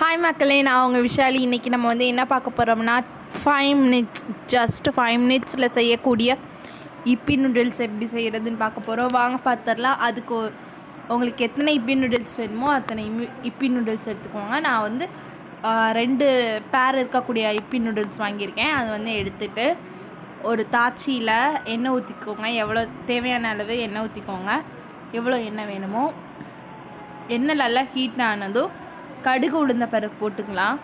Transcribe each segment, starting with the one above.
Hi மக்களே, நான் உங்கள் விஷாலி. இன்றைக்கி நம்ம வந்து என்ன பார்க்க போகிறோம்னா 5 minutes ஜஸ்ட் 5 minutesல செய்யக்கூடிய yippee நூடுல்ஸ் எப்படி செய்கிறதுன்னு பார்க்க போகிறோம். வாங்க பார்த்துடலாம். அதுக்கு உங்களுக்கு எத்தனை yippee நூடுல்ஸ் வேணுமோ அத்தனை yippee நூடுல்ஸ் எடுத்துக்கோங்க. நான் வந்து 2 பேர் இருக்கக்கூடிய yippee நூடுல்ஸ் வாங்கியிருக்கேன். அது வந்து எடுத்துகிட்டு ஒரு தாச்சியில் எண்ணெய் ஊற்றிக்கோங்க. எவ்வளோ தேவையான அளவு எண்ணெய் ஊற்றிக்கோங்க. எவ்வளோ எண்ணெய் வேணுமோ எண்ணெய் நல்லா ஹீட் ஆனதும் கடுகு உளுந்த பருப்பு போட்டுக்கலாம்.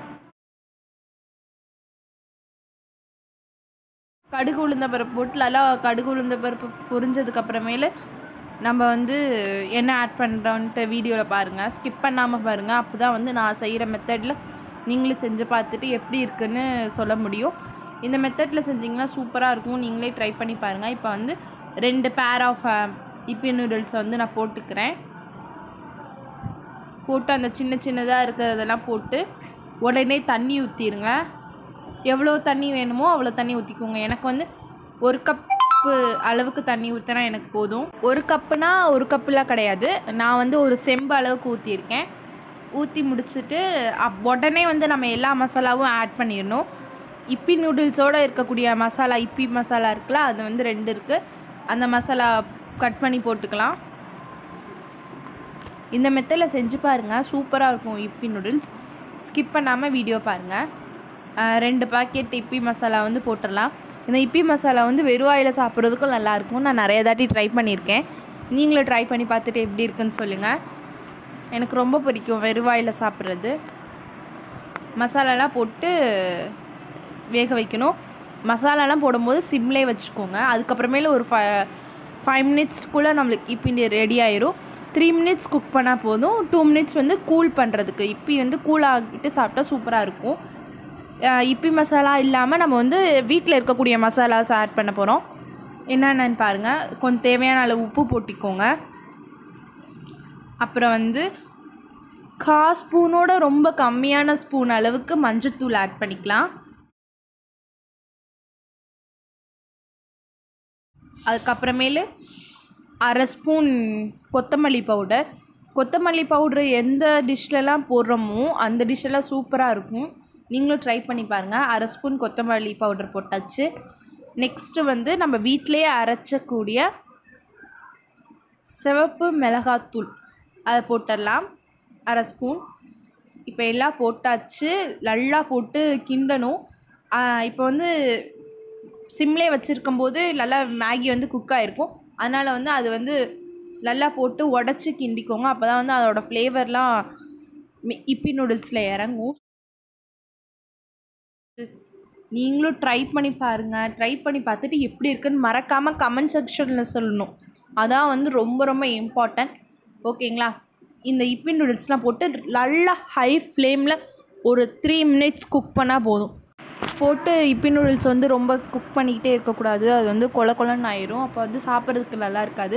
கடுகு உளுந்த பருப்பு போட்டு நல்லா கடுகு உளுந்த பருப்பு பொரிஞ்சதுக்கப்புறமேலு நம்ம வந்து என்ன ஆட் பண்ணுறோன்ட்டு வீடியோவில் பாருங்கள், ஸ்கிப் பண்ணாமல் பாருங்கள். அப்போ தான் வந்து நான் செய்கிற மெத்தடில் நீங்களும் செஞ்சு பார்த்துட்டு எப்படி இருக்குன்னு சொல்ல முடியும். இந்த மெத்தடில் செஞ்சிங்கன்னா சூப்பராக இருக்கும். நீங்களே ட்ரை பண்ணி பாருங்கள். இப்போ வந்து 2 பேர் ஆஃப் yippee நூடுல்ஸை வந்து நான் போட்டுக்கிறேன். போட்டு அந்த சின்ன சின்னதாக இருக்கிறதெல்லாம் போட்டு உடனே தண்ணி ஊற்றிடுங்க. எவ்வளோ தண்ணி வேணுமோ அவ்வளோ தண்ணி ஊற்றிக்கோங்க. எனக்கு வந்து 1 கப்பு அளவுக்கு தண்ணி ஊற்றினா எனக்கு போதும். 1 கப்புனா 1 கப்புலாம் கிடையாது, நான் வந்து ஒரு செம்பு அளவுக்கு ஊற்றிருக்கேன். ஊற்றி முடிச்சுட்டு உடனே வந்து நம்ம எல்லா மசாலாவும் ஆட் பண்ணிடணும். yippee நூடுல்ஸோடு இருக்கக்கூடிய மசாலா yippee மசாலா இருக்குல்ல, அது வந்து 2 இருக்குது. அந்த மசாலா கட் பண்ணி போட்டுக்கலாம். இந்த மெத்தடில் செஞ்சு பாருங்கள், சூப்பராக இருக்கும் yippee நூடுல்ஸ். ஸ்கிப் பண்ணாமல் வீடியோ பாருங்கள். 2 பாக்கெட் yippee மசாலா வந்து போட்டுடலாம். இந்த yippee மசாலா வந்து வெறும் வாயில் சாப்பிட்றதுக்கும் நல்லாயிருக்கும். நான் நிறைய தாட்டி ட்ரை பண்ணியிருக்கேன். நீங்களும் ட்ரை பண்ணி பார்த்துட்டு எப்படி இருக்குன்னு சொல்லுங்கள். எனக்கு ரொம்ப பிடிக்கும் வெறும் வாயில் சாப்பிட்றது. மசாலாலாம் போட்டு வேக வைக்கணும். மசாலாலாம் போடும்போது சிம்லே வச்சுக்கோங்க. அதுக்கப்புறமேல ஒரு 5 minutesக்குள்ளே நம்மளுக்கு yippee ரெடி ஆயிரும். 3 minutes குக் பண்ணால் போதும். 2 minutes வந்து கூல் பண்ணுறதுக்கு. yippee வந்து கூல் ஆகிட்டு சாப்பிட்டா சூப்பராக இருக்கும். yippee மசாலா இல்லாமல் நம்ம வந்து வீட்டில் இருக்கக்கூடிய மசாலாஸ் ஆட் பண்ண போகிறோம். என்னென்னு பாருங்கள். கொஞ்சம் தேவையான அளவு உப்பு போட்டிக்கோங்க. அப்புறம் வந்து 1/4 ஸ்பூனோட ரொம்ப கம்மியான ஸ்பூன் அளவுக்கு மஞ்சத்தூள் ஆட் பண்ணிக்கலாம். அதுக்கப்புறமேலு 1/2 ஸ்பூன் கொத்தமல்லி பவுடர். கொத்தமல்லி பவுட்ரு எந்த டிஷ்லலாம் போடுறோமோ அந்த டிஷ்ஷெல்லாம் சூப்பராக இருக்கும். நீங்களும் ட்ரை பண்ணி பாருங்கள். 1/2 ஸ்பூன் கொத்தமல்லி பவுடர் போட்டாச்சு. நெக்ஸ்ட்டு வந்து நம்ம வீட்டிலையே அரைச்சக்கூடிய சிவப்பு மிளகாத்தூள் அதை போட்டுடலாம், 1/2 ஸ்பூன். இப்போ எல்லாம் போட்டாச்சு. நல்லா போட்டு கிண்டணும். இப்போ வந்து சிம்லே வச்சுருக்கும்போது நல்லா மேகி வந்து குக் ஆகிருக்கும். அதனால் வந்து அது வந்து நல்லா போட்டு உடச்சி கிண்டிக்கோங்க. அப்போ தான் வந்து அதோடய ஃப்ளேவர்லாம் yippee நூடுல்ஸில் இறங்கும். நீங்களும் ட்ரை பண்ணி பாருங்கள். ட்ரை பண்ணி பார்த்துட்டு எப்படி இருக்குன்னு மறக்காமல் கமெண்ட் செக்ஷனில் சொல்லணும். அதான் வந்து ரொம்ப ரொம்ப இம்பார்ட்டன்ட். ஓகேங்களா? இந்த yippee நூடுல்ஸ்லாம் போட்டு நல்லா ஹை ஃப்ளேமில் ஒரு 3 minutes குக் பண்ணால் போதும். போட்டு yippee நூடுல்ஸ் வந்து ரொம்ப குக் பண்ணிக்கிட்டே இருக்கக்கூடாது. அது வந்து கொல கொலன்னு ஆயிரும். அப்போ வந்து சாப்பிட்றதுக்கு நல்லா இருக்காது.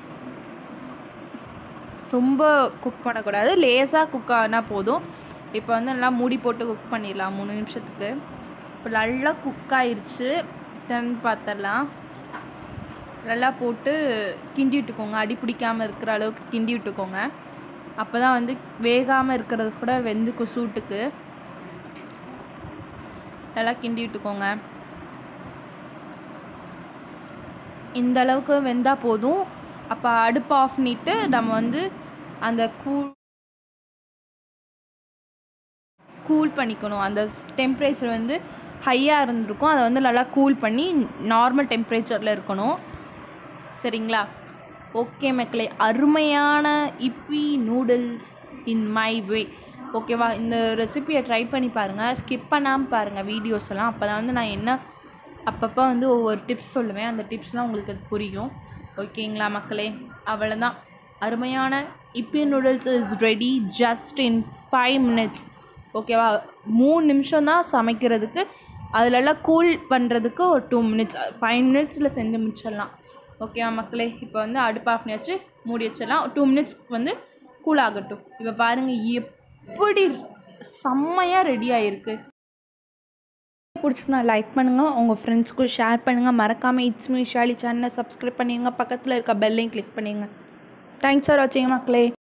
ரொம்ப குக் பண்ணக்கூடாது, லேசாக குக் ஆனால் போதும். இப்போ வந்து நல்லா மூடி போட்டு குக் பண்ணிடலாம் 3 நிமிஷத்துக்கு. இப்போ நல்லா குக் ஆயிடுச்சு. பார்த்துடலாம். நல்லா போட்டு கிண்டி விட்டுக்கோங்க. அடி பிடிக்காமல் இருக்கிற அளவுக்கு கிண்டி விட்டுக்கோங்க. அப்போ தான் வந்து வேகாமல் இருக்கிறது கூட வெந்து சூட்டுக்கு நல்லா கிண்டி விட்டுக்கோங்க. இந்த அளவுக்கு வெந்தால் போதும். அப்போ அடுப்பு ஆஃப் பண்ணிவிட்டு நம்ம வந்து அந்த கூல் பண்ணிக்கணும். அந்த டெம்பரேச்சர் வந்து ஹையாக இருந்திருக்கும். அதை வந்து நல்லா கூல் பண்ணி நார்மல் டெம்பரேச்சரில் இருக்கணும். சரிங்களா? ஓகே மக்களே, அருமையான yippee noodles in my way. ஓகேவா? இந்த ரெசிபியை ட்ரை பண்ணி பாருங்கள். ஸ்கிப் பண்ணாமல் பாருங்கள் வீடியோஸ் எல்லாம். அப்போ தான் வந்து நான் என்ன அப்பப்போ வந்து ஒவ்வொரு டிப்ஸ் சொல்லுவேன். அந்த டிப்ஸ்லாம் உங்களுக்கு புரியும். ஓகேங்களா மக்களே? அவ்வளோதான். அருமையான yippee noodles is ready just in 5 minutes. ஓகேவா? 3 நிமிஷம் தான் சமைக்கிறதுக்கு. அதிலெல்லாம் கூல் பண்ணுறதுக்கு ஒரு 2 minutes. 5 minutesல செஞ்சு முடிச்சிடலாம். ஓகேவா மக்களே? இப்போ வந்து அடுப்பு ஆஃப் பண்ணியாச்சு. மூடி வச்சிடலாம். 2 minutes வந்து கூல் ஆகட்டும். இப்போ பாருங்கள் எப்படி செம்மையாக ரெடி ஆகிருக்கு. பிடிச்சிருந்தா லைக் பண்ணுங்கள், உங்கள் ஃப்ரெண்ட்ஸ்க்கும் ஷேர் பண்ணுங்கள். மறக்காமல் இட்ஸ் மீ விஷாலி சேனலை சப்ஸ்கிரைப் பண்ணிடுங்க. பக்கத்தில் இருக்க பெல்லையும் கிளிக் பண்ணிடுங்க. தேங்க்ஸ் ஃபார் வாட்சிங் மக்களே.